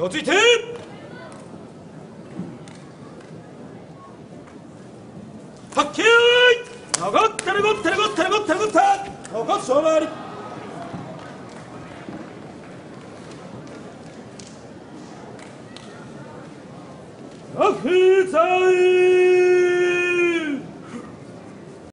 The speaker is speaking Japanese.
をついてはっけーい残ってる残ってる残ってる残ってる残ってるここ勝負ありアフザ